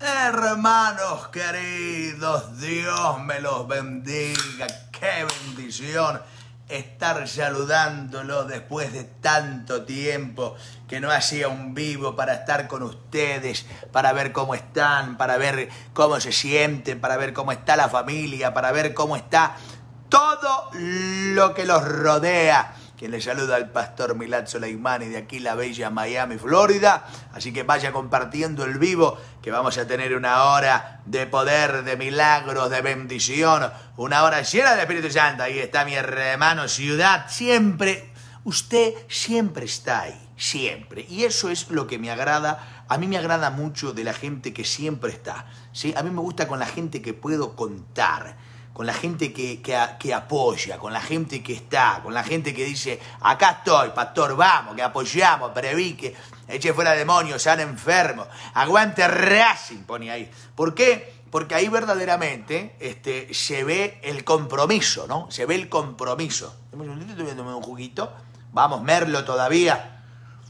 Hermanos queridos, Dios me los bendiga. Qué bendición estar saludándolos después de tanto tiempo que no hacía un vivo para estar con ustedes, para ver cómo están, para ver cómo se sienten, para ver cómo está la familia, para ver cómo está todo lo que los rodea. Quien les saluda al pastor Milad Soleimani de aquí la bella Miami, Florida. Así que vaya compartiendo el vivo, que vamos a tener una hora de poder, de milagros, de bendición. Una hora llena del Espíritu Santo. Ahí está mi hermano Ciudad. Siempre, usted siempre está ahí, siempre. Y eso es lo que me agrada. A mí me agrada mucho de la gente que siempre está, ¿sí? A mí me gusta con la gente que puedo contar, con la gente que apoya, con la gente que está, con la gente que dice, acá estoy, pastor, vamos, que apoyamos, previque, eche fuera demonios, sana enfermos, aguante Racing, pone ahí. ¿Por qué? Porque ahí verdaderamente se ve el compromiso, ¿no? Se ve el compromiso. Estoy viéndome un juguito. Vamos, Merlo todavía.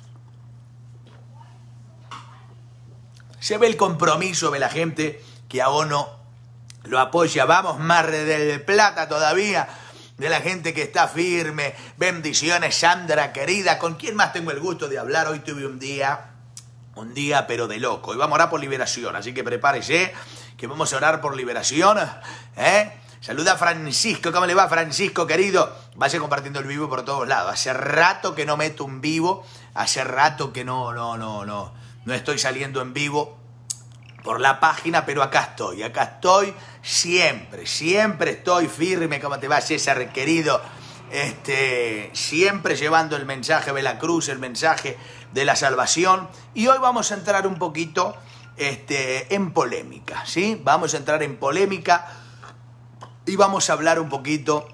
Se ve el compromiso de la gente que a uno lo apoya. Vamos, Mar del Plata todavía, de la gente que está firme. Bendiciones, Sandra querida. ¿Con quién más tengo el gusto de hablar? Hoy tuve un día pero de loco. Hoy vamos a orar por liberación, así que prepárese, que vamos a orar por liberación. Saluda a Francisco. ¿Cómo le va, Francisco querido? Vaya compartiendo el vivo por todos lados. Hace rato que no meto un vivo. Hace rato que no estoy saliendo en vivo por la página, pero acá estoy siempre estoy firme. ¿Cómo te va, César querido? Siempre llevando el mensaje de la cruz, el mensaje de la salvación. Y hoy vamos a entrar un poquito en polémica, ¿sí? Vamos a entrar en polémica y vamos a hablar un poquito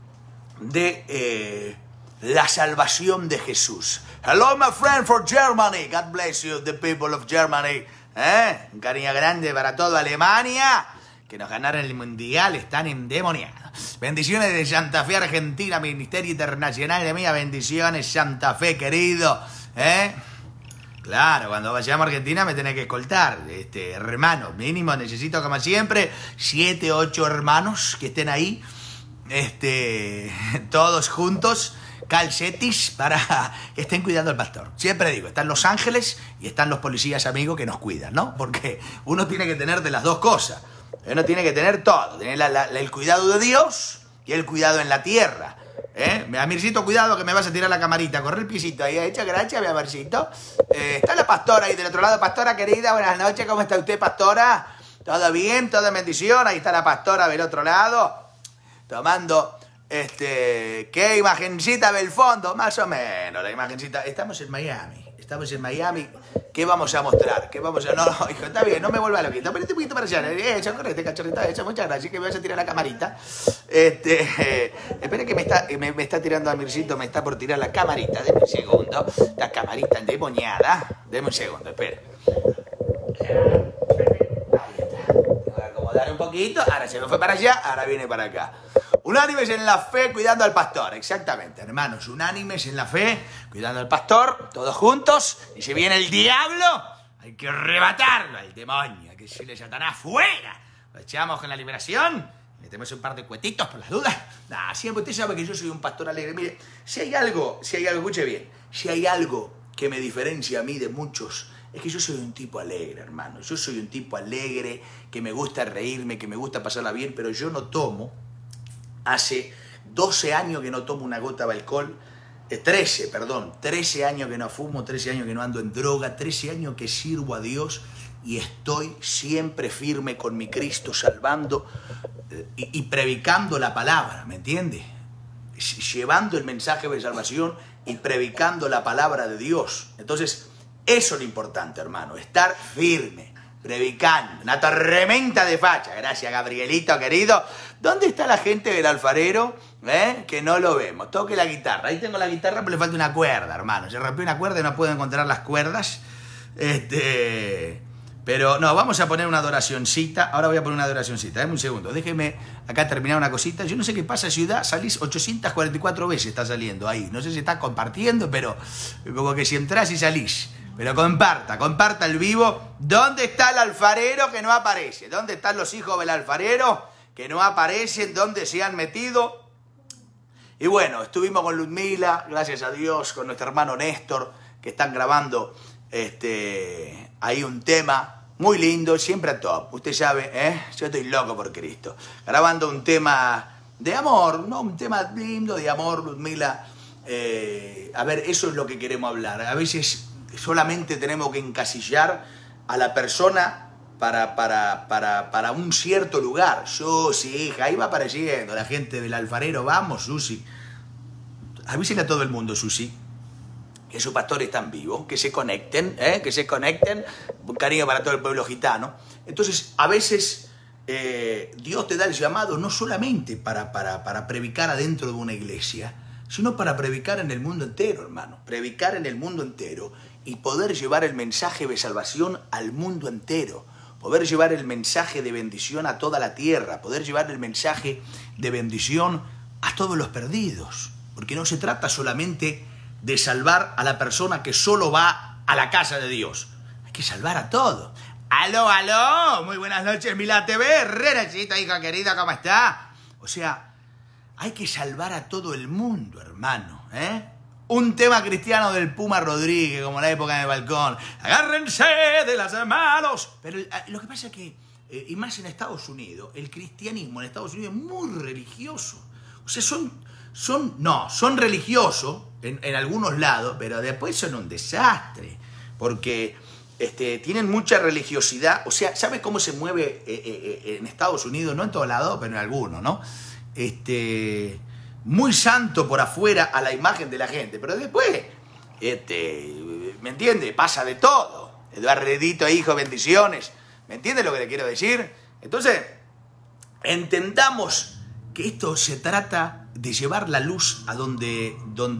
de la salvación de Jesús. Hello, my friend from Germany. God bless you, the people of Germany. Un cariño grande para toda Alemania, que nos ganaron el mundial, están endemoniados. Bendiciones de Santa Fe, Argentina, Ministerio Internacional de Mía. Bendiciones, Santa Fe, querido. Claro, cuando vayamos a Argentina me tenés que escoltar, hermano. Mínimo necesito, como siempre, 7, 8 hermanos que estén ahí, todos juntos, calcetis, para que estén cuidando al pastor. Siempre digo, están los ángeles y están los policías amigos que nos cuidan, ¿no? Porque uno tiene que tener de las dos cosas. Uno tiene que tener todo. Tener el cuidado de Dios y el cuidado en la tierra. Amircito, cuidado que me vas a tirar la camarita. Corre el piecito ahí. Hecha gracias, mi Amircito. Está la pastora ahí del otro lado. Pastora querida, buenas noches. ¿Cómo está usted, pastora? ¿Todo bien? ¿Toda bendición? Ahí está la pastora del otro lado. Tomando... ¿qué imagencita del fondo? Más o menos, la imagencita. Estamos en Miami. ¿Qué vamos a mostrar? No, hijo, está bien, no me vuelva loquito. Ponete un poquito para allá. Correte, cachorrita, muchas gracias, que me vas a tirar la camarita. Espera que me está tirando a Mircito, me está por tirar la camarita. Deme un segundo. La camarita endemoniada. Deme un segundo, espera. Ahí está. Voy a acomodar un poquito. Ahora se me fue para allá, ahora viene para acá. Unánimes en la fe, cuidando al pastor. Exactamente, hermanos. Unánimes en la fe, cuidando al pastor. Todos juntos. Y si viene el diablo, hay que arrebatarlo al demonio. Hay que decirle, Satanás, fuera. Lo echamos con la liberación. Metemos un par de cuetitos por las dudas. Siempre usted sabe que yo soy un pastor alegre. Mire, si hay algo, escuche bien. Si hay algo que me diferencia a mí de muchos, es que yo soy un tipo alegre, hermano. Yo soy un tipo alegre, que me gusta reírme, que me gusta pasarla bien, pero yo no tomo. Hace 12 años que no tomo una gota de alcohol, 13 años que no fumo, 13 años que no ando en droga, 13 años que sirvo a Dios y estoy siempre firme con mi Cristo, salvando y predicando la palabra, ¿me entiende? Llevando el mensaje de salvación y predicando la palabra de Dios. Entonces, eso es lo importante, hermano, estar firme, predicando, una tormenta de facha. Gracias, Gabrielito, querido. ¿Dónde está la gente del alfarero? Que no lo vemos. Toque la guitarra. Ahí tengo la guitarra, pero le falta una cuerda, hermano. Se rompió una cuerda y no puedo encontrar las cuerdas. Pero no, vamos a poner una adoracioncita. Ahora voy a poner una adoracioncita. Dame un segundo. Déjeme acá terminar una cosita. Yo no sé qué pasa, Ciudad. Salís 844 veces, está saliendo ahí. No sé si está compartiendo, pero como que si entrás y salís. Pero comparta el vivo. ¿Dónde está el alfarero que no aparece? ¿Dónde están los hijos del alfarero que no aparecen? ¿Dónde se han metido? Y bueno, estuvimos con Ludmila, gracias a Dios, con nuestro hermano Néstor, que están grabando ahí un tema muy lindo, siempre a top. Usted sabe, yo estoy loco por Cristo. Grabando un tema de amor, ¿no? Un tema lindo de amor, Ludmila. A ver, eso es lo que queremos hablar. A veces solamente tenemos que encasillar a la persona para un cierto lugar. Susi, hija, ahí va apareciendo la gente del alfarero. Vamos, Susi. Avísenle a todo el mundo, Susi, que sus pastores están vivos, que se conecten, un cariño para todo el pueblo gitano. Entonces, a veces Dios te da el llamado no solamente para predicar adentro de una iglesia, sino para predicar en el mundo entero, hermano. Predicar en el mundo entero y poder llevar el mensaje de salvación al mundo entero. Poder llevar el mensaje de bendición a toda la tierra. Poder llevar el mensaje de bendición a todos los perdidos. Porque no se trata solamente de salvar a la persona que solo va a la casa de Dios. Hay que salvar a todos. ¡Aló, aló! Muy buenas noches, Milá TV. Renachita, hija querida, ¿cómo está? O sea, hay que salvar a todo el mundo, hermano, Un tema cristiano del Puma Rodríguez, como en la época de Balcón. Agárrense de las manos. Pero lo que pasa es que, y más en Estados Unidos, el cristianismo en Estados Unidos es muy religioso. O sea, son religiosos en algunos lados, pero después son un desastre, porque tienen mucha religiosidad. O sea, ¿sabe cómo se mueve en Estados Unidos? No en todos lados, pero en algunos, ¿no? Muy santo por afuera a la imagen de la gente, pero después, ¿me entiende? Pasa de todo. Eduardito, hijo, bendiciones. ¿Me entiende lo que le quiero decir? Entonces, entendamos que esto se trata de llevar la luz a donde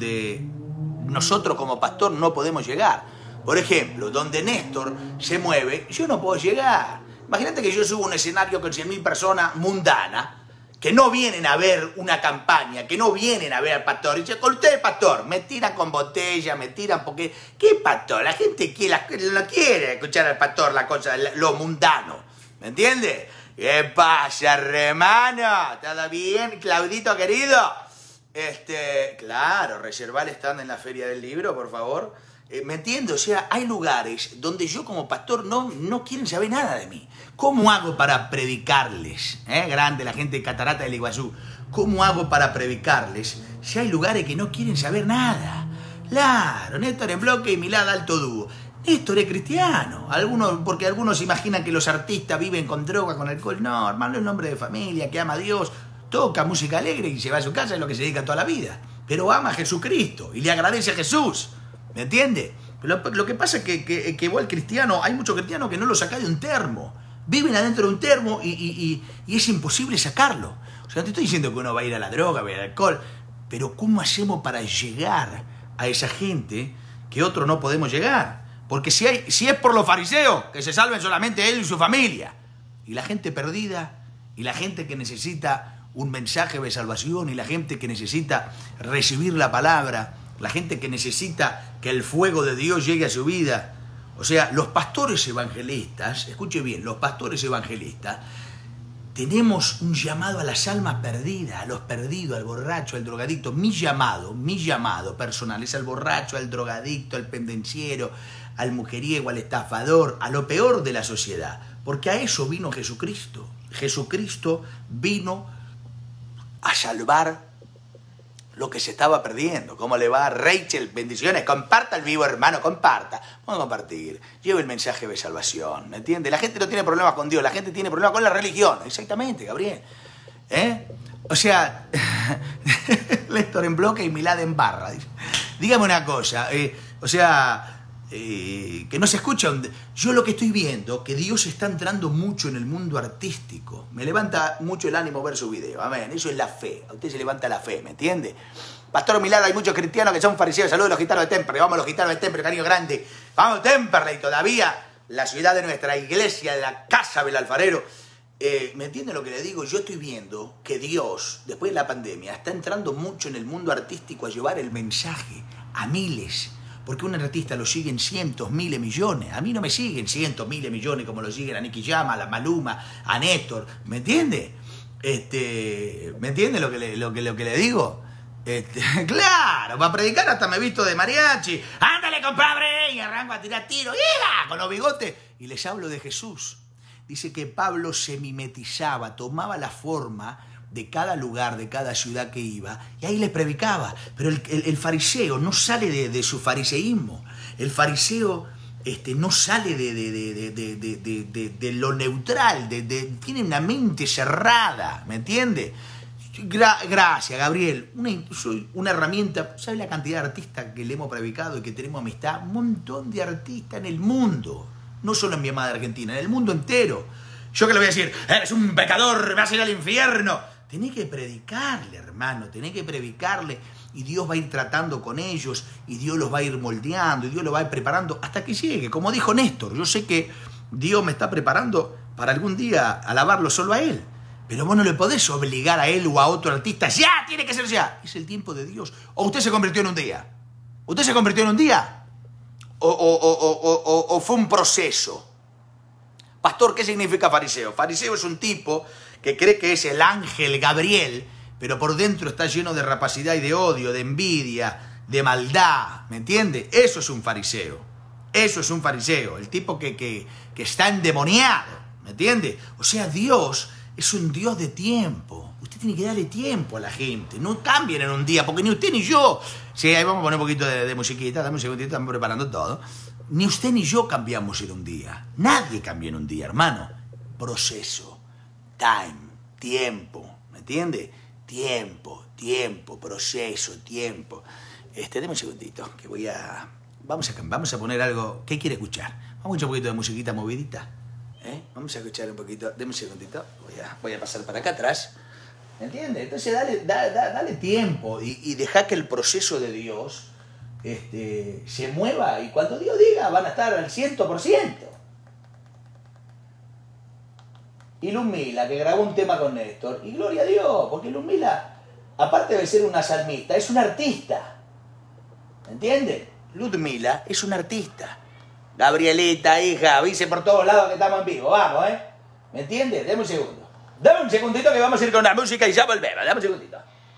nosotros como pastor no podemos llegar. Por ejemplo, donde Néstor se mueve, yo no puedo llegar. Imagínate que yo subo a un escenario con 100.000 personas mundanas que no vienen a ver una campaña, que no vienen a ver al pastor. Y dice, con usted, pastor, me tiran con botella, me tiran porque... ¿Qué pastor? La gente no quiere escuchar al pastor la cosa, lo mundano. ¿Me entiende? ¿Qué pasa, hermano? ¿Todo bien, Claudito querido? Claro, reservar stand en la Feria del Libro, por favor. ¿Me entiende? O sea, hay lugares donde yo como pastor no quieren saber nada de mí. ¿Cómo hago para predicarles? Grande la gente de Catarata del Iguazú. ¿Cómo hago para predicarles si hay lugares que no quieren saber nada? Claro, Néstor en bloque y Milá alto dúo. Néstor es cristiano. Porque algunos imaginan que los artistas viven con droga, con alcohol. No, hermano, es un hombre de familia que ama a Dios, toca música alegre y se va a su casa, es lo que se dedica toda la vida. Pero ama a Jesucristo y le agradece a Jesús. ¿Me entiende? Lo que pasa es que igual cristiano, hay muchos cristianos que no lo sacan de un termo. Viven adentro de un termo y es imposible sacarlo. O sea, no te estoy diciendo que uno va a ir a la droga, va a ir al alcohol, pero ¿cómo hacemos para llegar a esa gente que otros no podemos llegar? Porque si es por los fariseos, que se salven solamente él y su familia. Y la gente perdida, y la gente que necesita un mensaje de salvación, y la gente que necesita recibir la palabra, la gente que necesita que el fuego de Dios llegue a su vida. O sea, los pastores evangelistas, escuche bien, los pastores evangelistas, tenemos un llamado a las almas perdidas, a los perdidos, al borracho, al drogadicto. Mi llamado personal es al borracho, al drogadicto, al pendenciero, al mujeriego, al estafador, a lo peor de la sociedad. Porque a eso vino Jesucristo. Jesucristo vino a salvar lo que se estaba perdiendo. ¿Cómo le va, Rachel? Bendiciones. Comparta el vivo, hermano, comparta. Vamos a compartir. Lleve el mensaje de salvación, ¿me entiende? La gente no tiene problemas con Dios, la gente tiene problemas con la religión. Exactamente, Gabriel. O sea, Néstor en bloque y Milad en barra. Dígame una cosa, que no se escucha. Yo lo que estoy viendo, que Dios está entrando mucho en el mundo artístico. Me levanta mucho el ánimo ver su video. Amén. Eso es la fe. A usted se levanta la fe, ¿me entiende? Pastor Milad, hay muchos cristianos que son fariseos. Saludos a los gitanos de Temperley. Vamos los gitanos de Temperley, cariño grande. Vamos, Temperley. Todavía la ciudad de nuestra iglesia, de la casa del alfarero. ¿Me entiende lo que le digo? Yo estoy viendo que Dios, después de la pandemia, está entrando mucho en el mundo artístico a llevar el mensaje a miles. Porque un artista lo siguen cientos, miles, millones. A mí no me siguen cientos, miles, millones como lo siguen a Nicky Jam, a la Maluma, a Néstor. ¿Me entiende? ¿Me entiende lo que le digo? Claro, para predicar hasta me he visto de mariachi. ¡Ándale, compadre! Y arranco a tirar tiros. ¡Yeah! Con los bigotes. Y les hablo de Jesús. Dice que Pablo se mimetizaba, tomaba la forma de cada lugar, de cada ciudad que iba, y ahí les predicaba. Pero el fariseo no sale de su fariseísmo. El fariseo no sale de lo neutral, tiene una mente cerrada, ¿me entiende? Gracias, Gabriel. Una herramienta. ¿Sabes la cantidad de artistas que le hemos predicado y que tenemos amistad? Un montón de artistas en el mundo. No solo en mi amada Argentina, en el mundo entero. Yo que le voy a decir, eres un pecador, vas a ir al infierno. Tenés que predicarle, hermano, tenés que predicarle. Y Dios va a ir tratando con ellos, y Dios los va a ir moldeando, y Dios los va a ir preparando hasta que llegue. Como dijo Néstor, yo sé que Dios me está preparando para algún día alabarlo solo a Él. Pero vos no le podés obligar a él o a otro artista. ¡Ya! Tiene que ser ya. Es el tiempo de Dios. O usted se convirtió en un día. ¿Usted se convirtió en un día? ¿O fue un proceso? Pastor, ¿qué significa fariseo? Fariseo es un tipo que cree que es el ángel Gabriel, pero por dentro está lleno de rapacidad y de odio, de envidia, de maldad. ¿Me entiende? Eso es un fariseo. Eso es un fariseo. El tipo que está endemoniado. ¿Me entiende? O sea, Dios es un Dios de tiempo. Usted tiene que darle tiempo a la gente. No cambien en un día, porque ni usted ni yo... Sí, ahí vamos a poner un poquito de musiquita. Dame un segundito, estamos preparando todo. Ni usted ni yo cambiamos en un día. Nadie cambia en un día, hermano. Proceso. Time. Tiempo. ¿Me entiende? Tiempo. Proceso. Tiempo. Deme un segundito, que voy a... Vamos a poner algo... ¿Qué quiere escuchar? Vamos a escuchar un poquito de musiquita movidita. Vamos a escuchar un poquito. Deme un segundito. Voy a pasar para acá atrás. ¿Me entiendes? Entonces dale tiempo y deja que el proceso de Dios se mueva. Y cuando Dios diga, van a estar al 100%. Y Ludmila, que grabó un tema con Néstor. Y gloria a Dios, porque Ludmila, aparte de ser una salmista, es una artista. ¿Me entiendes? Ludmila es una artista. Gabrielita, hija, avise por todos lados que estamos en vivo. Vamos, ¿me entiendes? Dame un segundo. Dame un segundito que vamos a ir con la música y ya volvemos. Dame un segundito.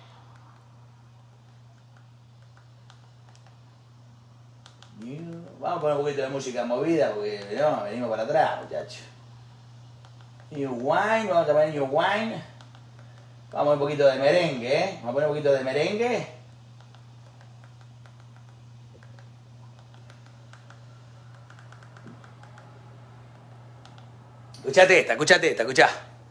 Vamos a poner un poquito de música movida porque no, venimos para atrás, muchachos. New Wine, vamos a poner New Wine. Vamos a poner un poquito de merengue, Vamos a poner un poquito de merengue. Escuchate esta.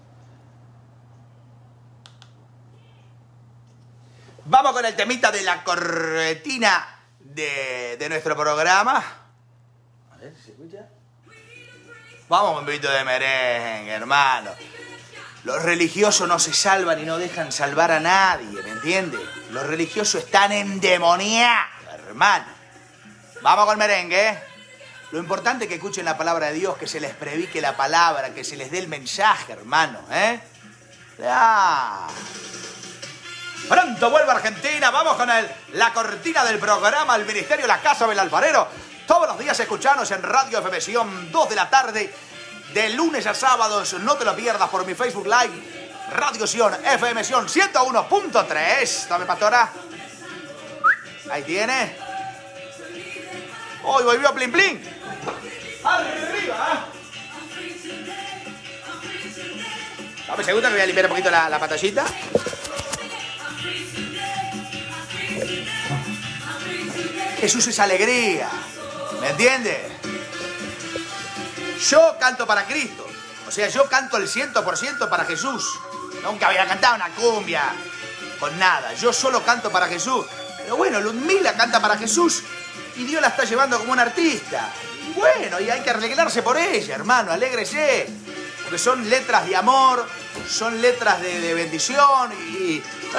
Vamos con el temita de la cortina de nuestro programa. A ver si se escucha. Vamos con un poquito de merengue, hermano. Los religiosos no se salvan y no dejan salvar a nadie, ¿me entiendes? Los religiosos están endemoniados, hermano. Vamos con merengue, Lo importante es que escuchen la palabra de Dios, que se les predique la palabra, que se les dé el mensaje, hermano, Ya. Pronto vuelve a Argentina, vamos con la cortina del programa, el Ministerio La Casa del Alfarero. Todos los días escuchanos en Radio FM Sion, 2 de la tarde, de lunes a sábados. No te lo pierdas por mi Facebook Live, Radio Sion, FM Sion 101.3. Dame, pastora. Ahí tiene. Hoy volvió Plin Plin. ¡Arriba! Dame un segundo que voy a limpiar un poquito la pantallita. Jesús es alegría, ¿me entiendes? Yo canto para Cristo, o sea, yo canto el 100% para Jesús. Nunca había cantado una cumbia con nada, yo solo canto para Jesús. Pero bueno, Ludmila canta para Jesús y Dios la está llevando como una artista. Y bueno, y hay que alegrarse por ella, hermano, alégrese. Porque son letras de amor, son letras de bendición y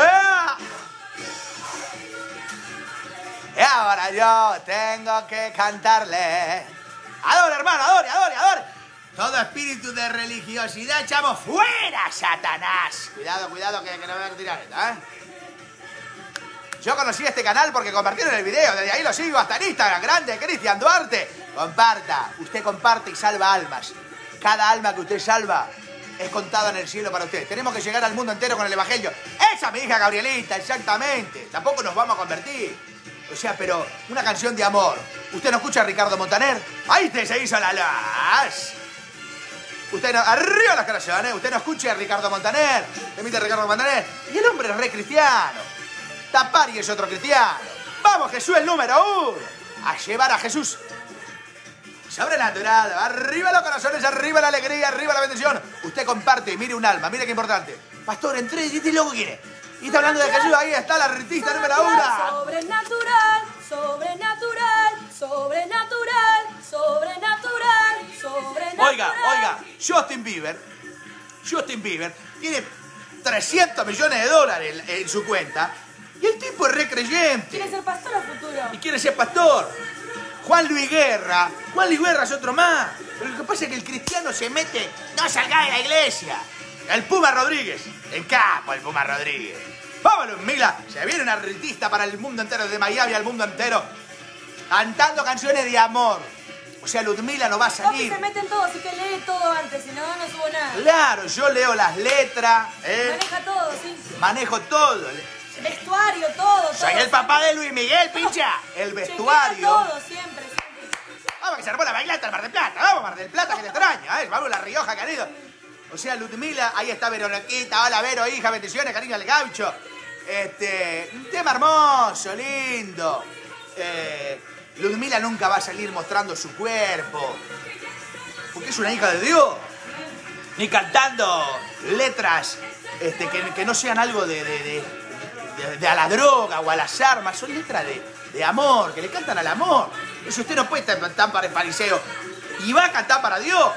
ahora yo tengo que cantarle. Adore, hermano, adore, adore, adore. Todo espíritu de religiosidad echamos fuera, Satanás. Cuidado, cuidado, que no me voy a tirar esta, Yo conocí este canal porque compartieron el video. Desde ahí lo sigo hasta en Instagram. Grande, Cristian Duarte. Comparta. Usted comparte y salva almas. Cada alma que usted salva es contada en el cielo para usted. Tenemos que llegar al mundo entero con el evangelio. Esa mi hija Gabrielita, exactamente. Tampoco nos vamos a convertir. O sea, pero una canción de amor. ¿Usted no escucha a Ricardo Montaner? Ahí se hizo la las. Usted no... Arriba las corazones. Usted no escucha a Ricardo Montaner. Emite a Ricardo Montaner. Y el hombre es re cristiano. Tapari es otro cristiano. Vamos, Jesús el número 1. A llevar a Jesús. Sobrenatural. Arriba los corazones, arriba la alegría, arriba la bendición. Usted comparte y mire un alma. Mire qué importante. Pastor, entré y lo que quiere. Y está hablando de Jesús. Ahí está la artista número 1. Sobrenatural, sobrenatural, sobrenatural, sobrenatural, sobrenatural. Oiga. Justin Bieber tiene 300 millones de dólares en su cuenta. Y el tipo es re creyente. ¿Quiere ser pastor a futuro? Y quiere ser pastor. Juan Luis Guerra es otro más. Pero lo que pasa es que el cristiano se mete, no salga de la iglesia. El Puma Rodríguez, en capo el Puma Rodríguez. Vamos, Ludmila, se viene una artista para el mundo entero, de Miami al mundo entero, cantando canciones de amor. O sea, Ludmila no va a salir. Se meten todos, así que lee todo antes, si no, no subo nada. Claro, yo leo las letras. Maneja todo, sí. Manejo todo. Vestuario, todo. Soy el papá de Luis Miguel, pincha. El vestuario. Chequea todo, siempre. Vamos, que se armó la bailanta al Mar del Plata. Vamos, Mar del Plata, que te extraña. Vamos, La Rioja, querido. O sea, Ludmila, ahí está Veroniquita. Hola, Vero, hija, bendiciones, cariño al gaucho. Un tema hermoso, lindo. Ludmila nunca va a salir mostrando su cuerpo. Porque es una hija de Dios. Ni cantando letras que no sean algo de a la droga o a las armas. Son letras de amor, que le cantan al amor. Eso usted no puede estar para el fariseo. Y va a cantar para Dios,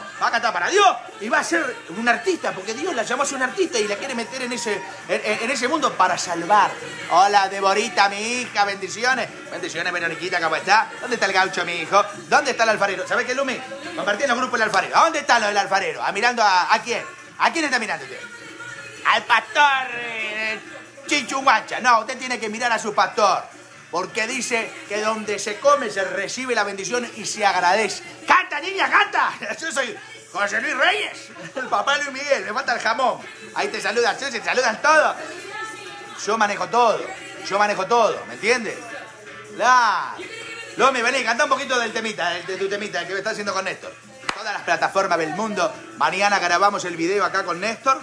y va a ser un artista, porque Dios la llamó a ser un artista y la quiere meter en ese mundo para salvar. Hola, Deborita, mi hija, bendiciones. Bendiciones, Veroniquita, ¿cómo está? ¿Dónde está el gaucho, mi hijo? ¿Dónde está el alfarero? ¿Sabe qué, Lumi? Compartí en los grupos el alfarero. ¿A dónde está lo del alfarero? ¿Mirando a quién? ¿A quién está mirando usted? Al pastor Chinchunguancha. No, usted tiene que mirar a su pastor. Porque dice que donde se come se recibe la bendición y se agradece. ¡Canta, niña, canta! Yo soy José Luis Reyes, el papá de Luis Miguel, me falta el jamón. Ahí te saludan, se saludan todos. Yo manejo todo, ¿me entiendes? Lomi, vení, canta un poquito del temita, de tu temita, que me está haciendo con Néstor. Todas las plataformas del mundo. Mañana grabamos el video acá con Néstor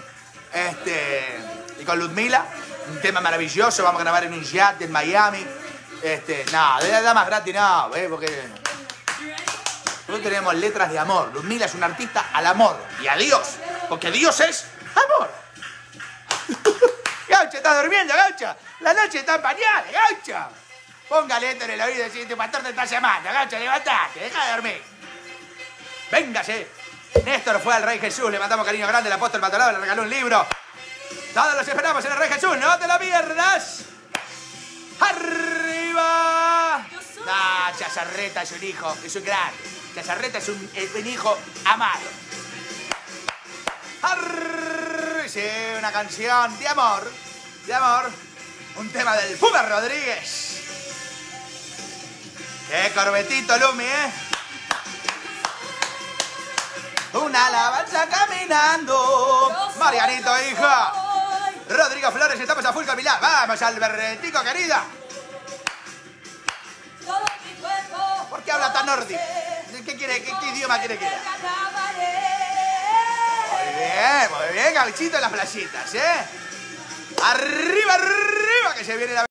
y con Ludmila. Un tema maravilloso, vamos a grabar en un yate en Miami. No, de damas gratis no, porque nosotros tenemos letras de amor. Ludmila es una artista al amor y a Dios, porque Dios es amor. Gaucha, ¿estás durmiendo, Gaucha? La noche está en pañales, Gaucha. Póngale esto en el oído y decir, tu pastor te está llamando, Gaucha, levantate, deja de dormir. Véngase. Néstor fue al Rey Jesús, le mandamos cariño grande, el apóstol Maldonado le regaló un libro. Todos los esperamos en el Rey Jesús, no te lo pierdas. ¡Arriba! Chazarreta es un hijo, es un grande. Chazarreta es un hijo amado. Sí, una canción de amor. Un tema del Puma Rodríguez. ¡Qué corbetito, Lumi, Una alabanza caminando. Marianito, hija. Rodrigo Flores, estamos a full con Milán. Vamos, Albertico, querida. ¿Por qué habla tan nórdico? ¿Qué quiere? ¿Qué idioma quiere que era? Muy bien, gauchito en las playitas, Arriba, que se viene la...